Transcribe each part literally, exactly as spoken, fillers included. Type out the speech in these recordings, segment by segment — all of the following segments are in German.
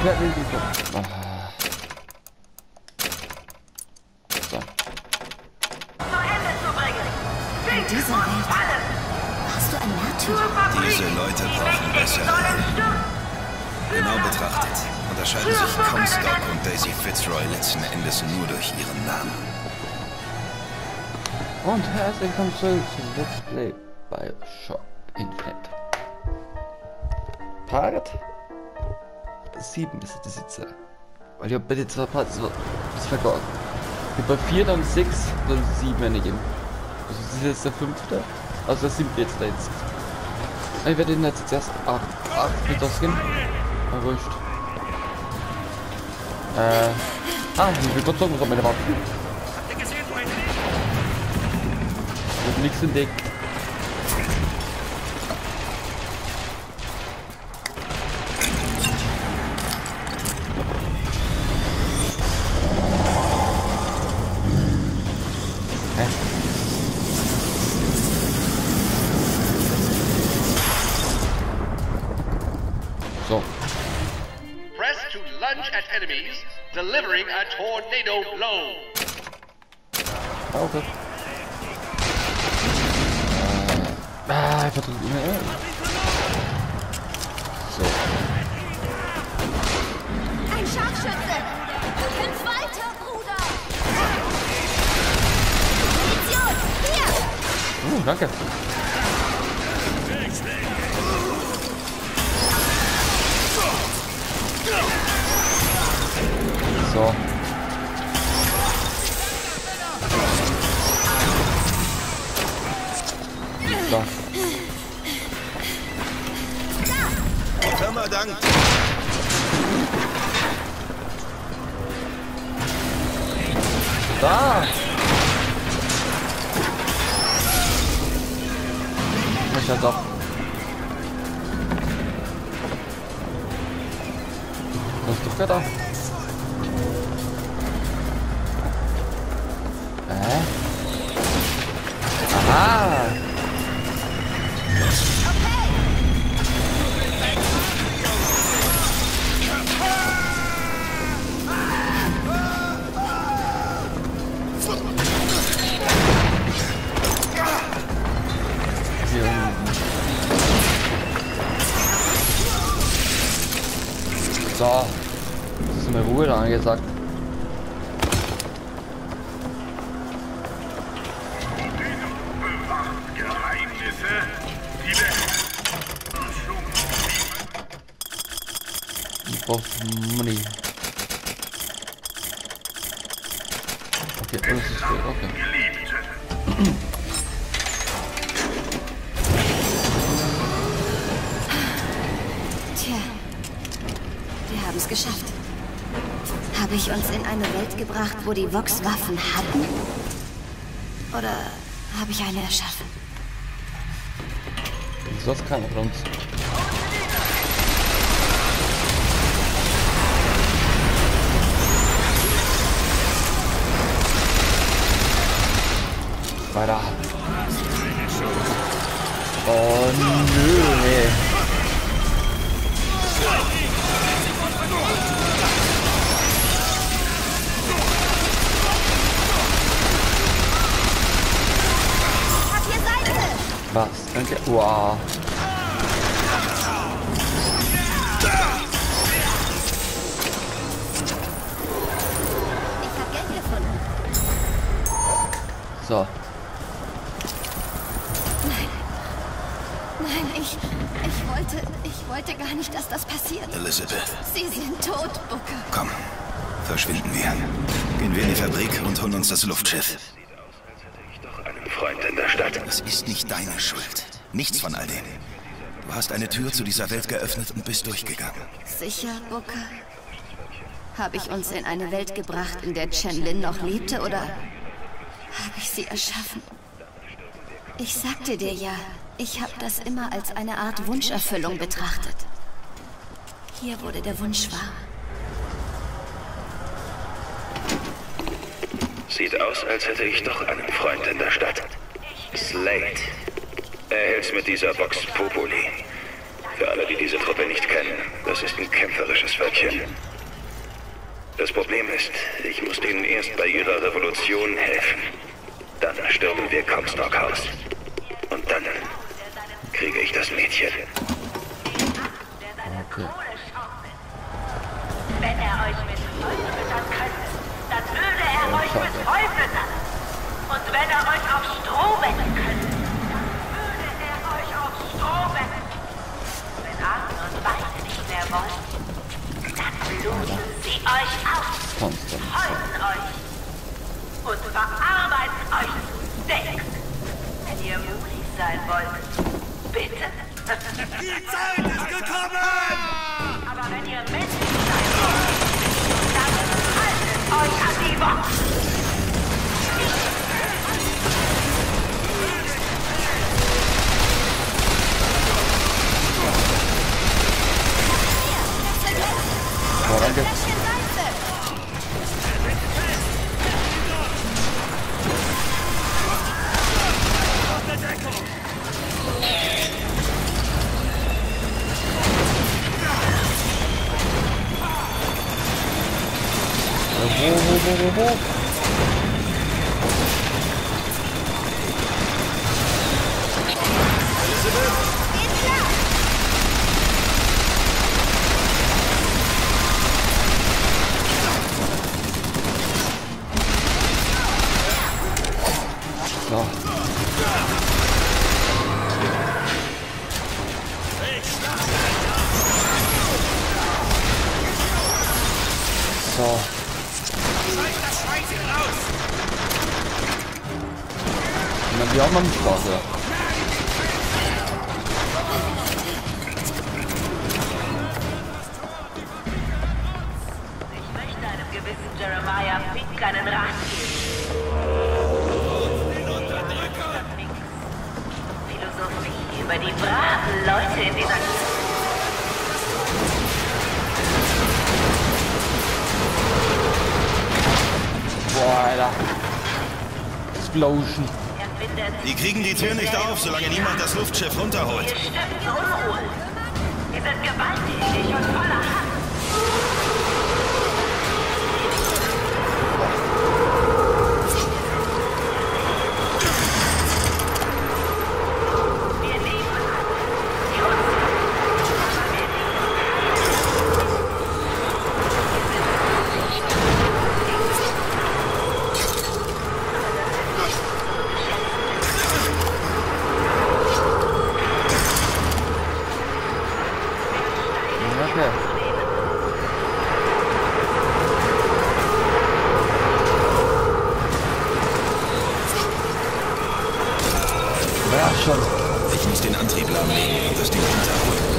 wer will die so? Ah. So. In dieser Welt warst du ein Märtyrer. Diese Leute brauchen bessere Helden. Genau betrachtet unterscheiden sich Comstock und Daisy Fitzroy letzten Endes nur durch ihren Namen. Und herzlich willkommen zurück zu Let's Play Bioshock Infinite. Part sieben ist das jetzt. Weil ich habe bei den zwei Parts so das vergessen. Ich habe bei vier, dann sechs, dann sieben eingegeben. Also das ist jetzt der fünfte. Also der siebte jetzt da jetzt. Ich werde den jetzt erst acht, acht mit ausgehen. Aber wurscht. Äh. Ah, ich will kurz sagen, was hat meine Waffe. Ich hab nichts entdeckt. Hä? So. Press to lunge at enemies, delivering a tornado blow. Okay. Ah, ich verdrücke ihn. So. Ein Scharfschütze! Kämpf weiter, Bruder! Munition! Hier! Uh, danke. So. So. Firma Dank. Da! Ich halt doch. Was ist doch da? Hä? Aha! So, das ist mir Ruhe da angesagt. Ich brauch Money. Okay, alles ist gut, okay. Tja, wir haben es geschafft. Habe ich uns in eine Welt gebracht, wo die Vox Waffen hatten? Oder habe ich eine erschaffen? Das ist keiner von uns. Weiter. Oh nö, nee. Hab hier Seite! Was? Danke. Wow. Ich hab Geld gefunden. So. Nein, ich... Ich wollte... Ich wollte gar nicht, dass das passiert. Elizabeth, Sie sind tot, Booker. komm. Verschwinden wir. Gehen wir in die Fabrik und holen uns das Luftschiff. Einen Freund in der Stadt. Das ist nicht deine Schuld. Nichts von all dem. Du hast eine Tür zu dieser Welt geöffnet und bist durchgegangen. Sicher, Booker? Habe ich uns in eine Welt gebracht, in der Chen Lin noch lebte, oder habe ich sie erschaffen? Ich sagte dir ja, ich habe das immer als eine Art Wunscherfüllung betrachtet. Hier wurde der Wunsch wahr. Sieht aus, als hätte ich doch einen Freund in der Stadt. Slate. Er hält's mit dieser Vox Populi. Für alle, die diese Truppe nicht kennen, das ist ein kämpferisches Völkchen. Das Problem ist, ich muss denen erst bei ihrer Revolution helfen. Dann stürmen wir Comstock House. Und dann kriege ich das Mädchen. Okay. Wenn er euch mit Feuer füttern könnte, dann würde er euch mit Heu füttern. Und wenn er euch auf Stroh wetten könnte, dann würde er euch auf Stroh wetten. Wenn Arten und Beine nicht mehr wollen, dann bluten sie euch aus, häuten euch und verarbeiten euch zu Steaks. Wenn ihr mutig sein wollt, bitte. Die Zeit ist gekommen! Aber wenn ihr menschlich sein wollt, dann haltet euch an die Wort. Oh, danke. Wo, wo, wo, wo, wo? So. So. Und dann wir auch mal mit Spaß, ja. Ich möchte einem gewissen Jeremiah Fink einen Rat geben. Philosophie über die braven Leute in dieser Boah, Alter. Explosion. Die kriegen die Tür nicht auf, solange niemand das Luftschiff runterholt. Ihr stiftet Unruhe. Ihr seid gewalttätig und voller Hass. Wir lieben die Okay. Ja, schon. Ich muss den Antrieb lahmlegen und das Ding runterholen.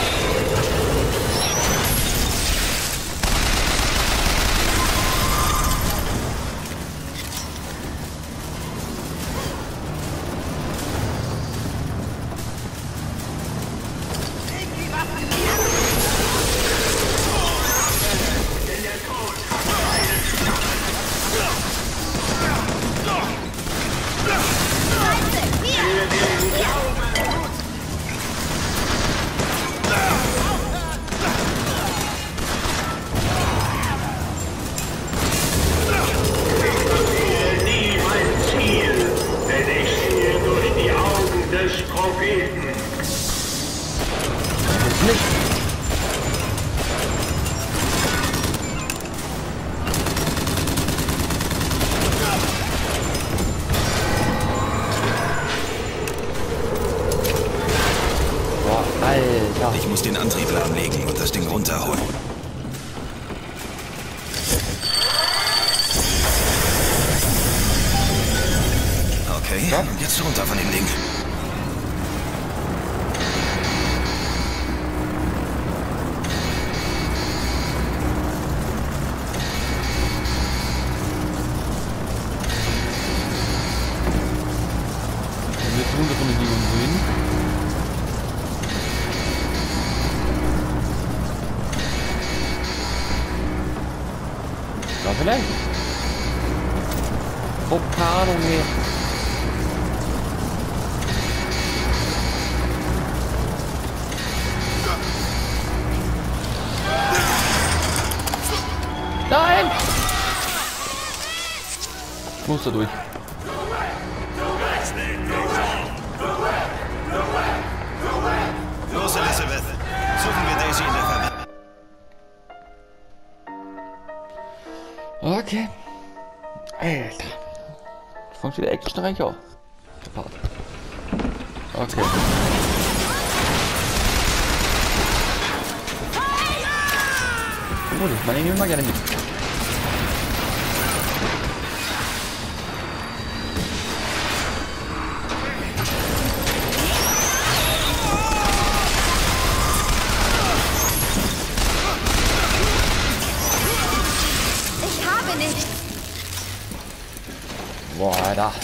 Alter. Ich muss den Antrieb lahmlegen und das Ding runterholen. Okay, ja. Und jetzt runter von dem Ding. Jetzt runter von den Ding und wohin? Da vielleicht? Oh, keine Ahnung mehr. Ich muss da durch. Los, Elizabeth. Suchen wir Daisy in der Verwirrung. Okay. Alter. Kommt wieder actionreich auch. Der Part. Okay. Oh, das meine ich immer gerne mit. Ich habe nichts. Boah, da.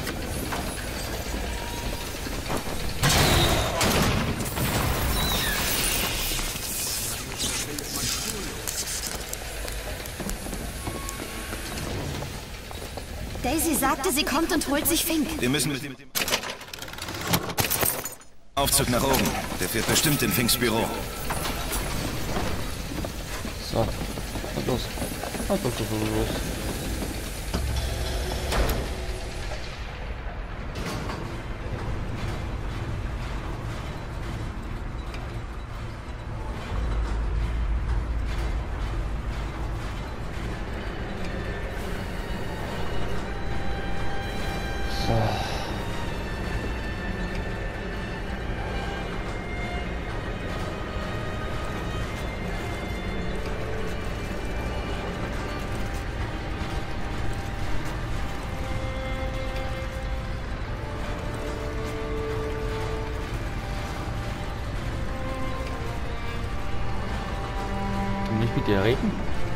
Daisy sagte, sie kommt und holt sich Fink. Wir müssen mit dem Aufzug nach oben. Der fährt bestimmt in Finks Büro. So. Und los. Und los, los, los, los. Nicht mit dir reden?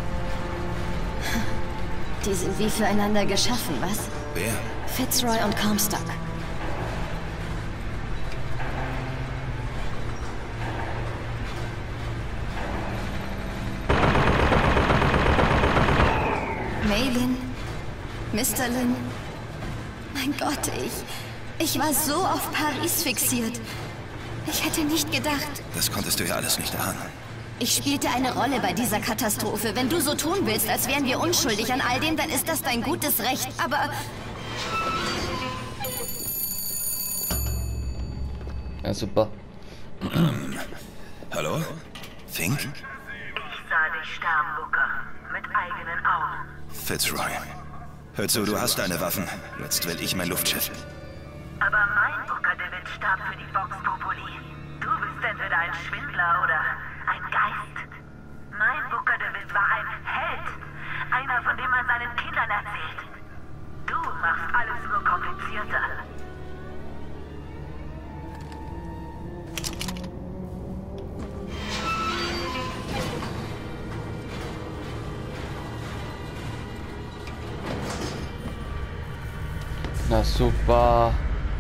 Die sind wie füreinander geschaffen, was? Wer? Fitzroy und Comstock. Maylin, Mister Lin. Mein Gott, ich... Ich war so auf Paris fixiert. Ich hätte nicht gedacht... Das konntest du ja alles nicht ahnen. Ich spielte eine Rolle bei dieser Katastrophe. Wenn du so tun willst, als wären wir unschuldig an all dem, dann ist das dein gutes Recht. Aber... Ja, super. Hallo? Fink? Ich sah dich sterben, Booker. Mit eigenen Augen. Fitzroy. Hör zu, du hast deine Waffen. Jetzt will ich mein Luftschiff. Aber mein Booker DeWitt starb für die Vox Populi. Du bist entweder ein Schwindler oder ein Geist. Mein Booker DeWitt war ein Held. Einer, von dem man seinen Kindern erzählt. Du machst alles nur komplizierter. Na super.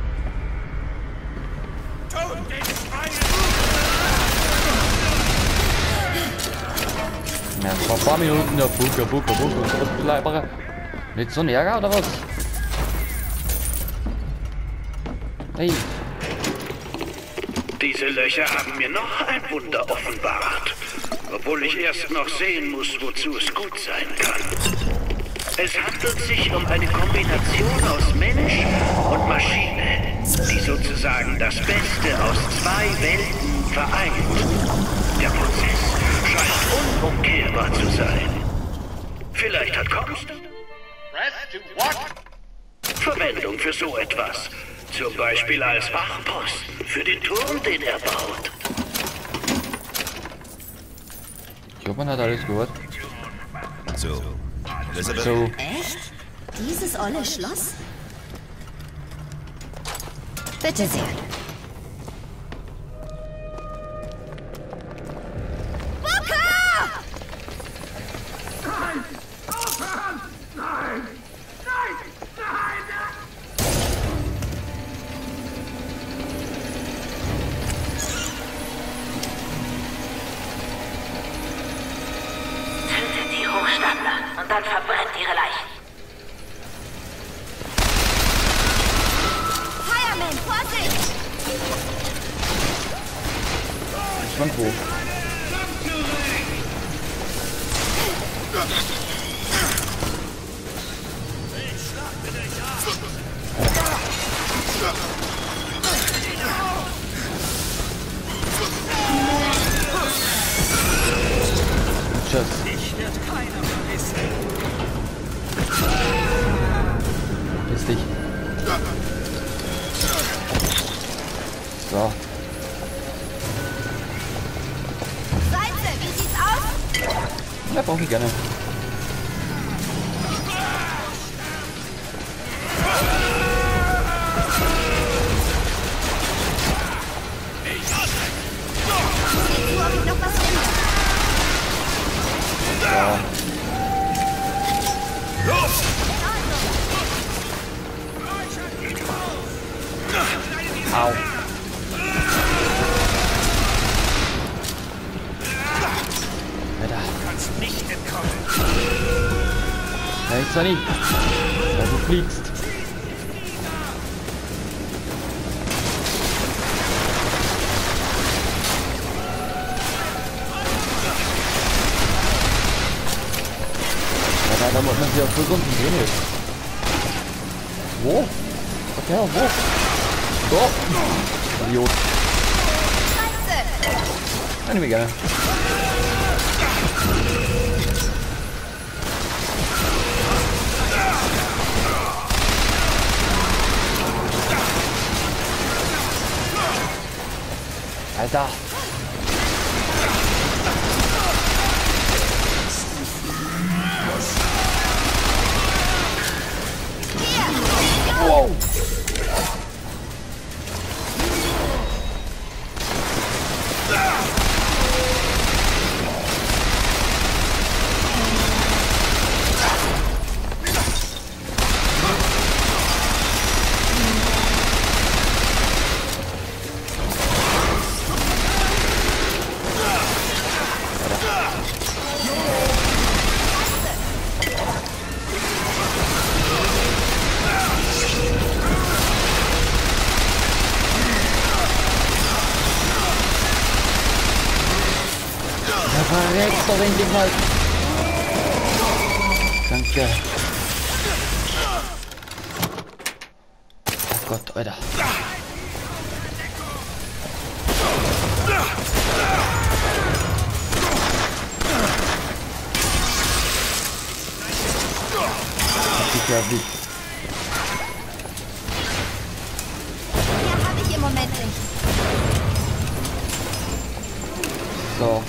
Ja, vor ein paar Minuten der Buka, Buka, Buka. Mit so einem Ärger oder was? Hey. Diese Löcher haben mir noch ein Wunder offenbart. Obwohl ich erst noch sehen muss, wozu es gut sein kann. Es handelt sich um eine Kombination aus Mensch und Maschine, die sozusagen das Beste aus zwei Welten vereint. Der Prozess scheint unumkehrbar zu sein. Vielleicht hat Comstock Press to what? Verwendung für so etwas. Zum Beispiel als Wachposten für den Turm, den er baut. Ich hoffe, man hat alles gehört. So. Elizabeth? So. Echt? Dieses olle Schloss? Bitte sehr. Tötet die Hochstapler und dann verbrennt ihre Leichen. Fireman, Vorsicht! Ich fand wo. Tschüss. Dich wird keiner vermissen. Piss dich. So. Seite, wie sieht's aus? Ja, brauche ich gerne. Sieh zu, ob ich noch was finde. Ja. Au. Alter. Kannst nicht entkommen. Hey, Sunny. Ja, du fliegst. Ja, da muss man sich auf so konzentrieren jetzt. Wo? Okay, wo? So. Idiot. Kann ich mir gerne. Alter. Wow. Verreckst doch endlich mal. Danke. Oh Gott, Alter. Hab dich erwischt. Mehr habe ich im Moment nicht. So.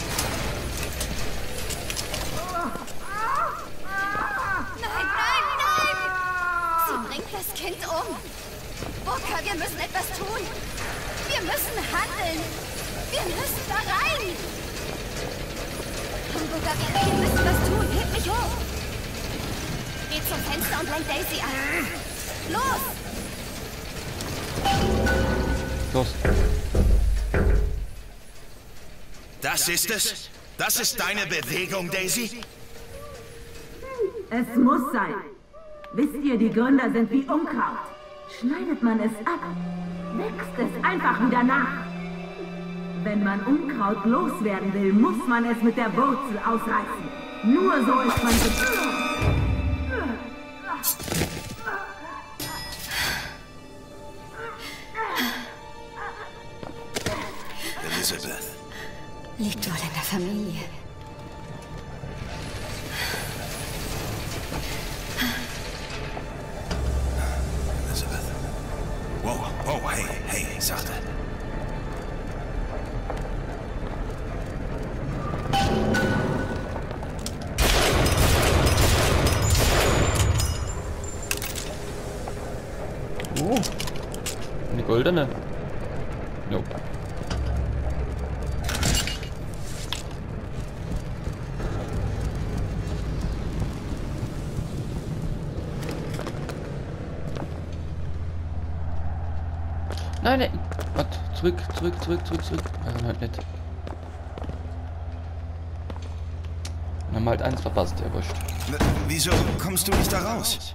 Nein, nein, nein! Sie bringt das Kind um. Booker, wir müssen etwas tun. Wir müssen handeln. Wir müssen da rein. Hamburger, wir, wir müssen was tun. Heb mich hoch. Geh zum Fenster und lenk Daisy an. Los! Los. Das ist es? Das ist deine Bewegung, Daisy? Es muss sein. Wisst ihr, die Gründer sind wie Unkraut. Schneidet man es ab, wächst es einfach wieder nach. Wenn man Unkraut loswerden will, muss man es mit der Wurzel ausreißen. Nur so ist man gesund. Elizabeth. Liegt wohl in der Familie. Elizabeth. Wow, wow, hey, hey, sachte. Uh, eine goldene. Nope. Nein, nein. Warte, zurück, zurück, zurück, zurück, zurück. Also halt nicht. Wir haben halt eins verpasst, ja wurscht. Na, wieso kommst du nicht da raus?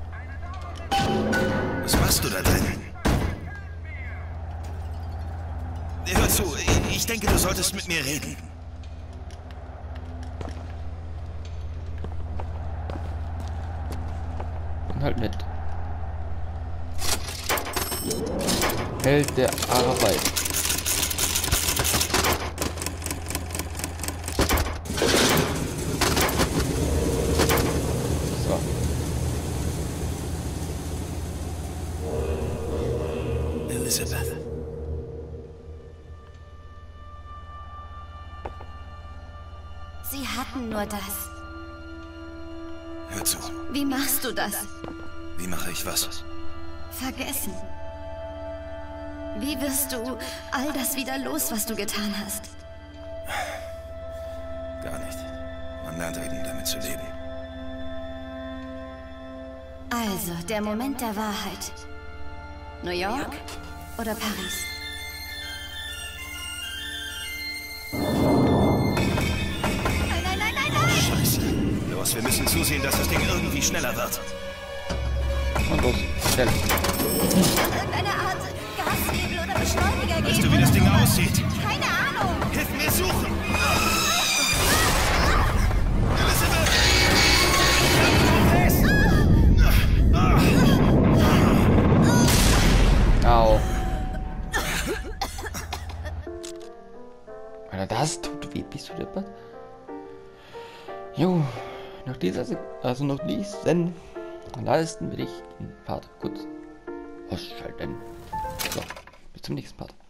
Was machst du da drin? Hör zu, ich denke, du solltest mit mir reden. Und halt nicht. Held der Arbeit. So. Elizabeth. Sie hatten nur das. Hör zu. Wie machst du das? Wie mache ich was? Vergessen. Wie wirst du all das wieder los, was du getan hast? Gar nicht. Man lernt eben damit zu leben. Also, der Moment der Wahrheit. New York oder Paris? Nein, nein, nein, nein, nein! Scheiße. Los, wir müssen zusehen, dass das Ding irgendwie schneller wird. Und los, schnell. Irgendeine Art Gashebel oder Beschleuniger geben. Weißt du, wie das Ding aussieht? Keine Ahnung. Hilf mir suchen! Elizabeth! Au. Alter, das tut weh, bist du deppert? Jo, nach dieser, Se also noch diesen leisten will ich den Part kurz ausschalten. So, bis zum nächsten Part.